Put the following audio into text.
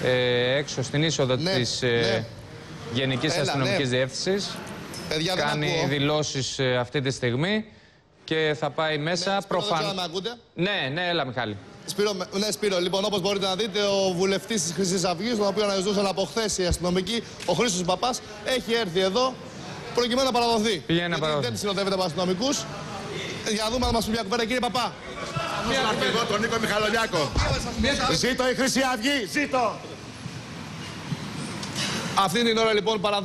έξω στην είσοδο της Γενικής Αστυνομικής Διεύθυνσης. Κάνει δηλώσεις αυτή τη στιγμή και θα πάει μέσα. Ναι, έλα Μιχάλη. Σπύρο, λοιπόν, όπως μπορείτε να δείτε, ο βουλευτής της Χρυσής Αυγής, τον οποίο αναζητούσαν από χθες οι αστυνομικοί, ο Χρήστος Παπάς, έχει έρθει εδώ προκειμένου να παραδοθεί. Δεν συνοδεύεται από αστυνομικούς. Για να δούμε αν μας πει μια κουβέντα, κύριε Παπά. Στον αρχηγό, τον Νίκο Μιχαλολιάκο. Ζήτω η Χρυσή Αυγή, ζήτω! Αυτή την ώρα λοιπόν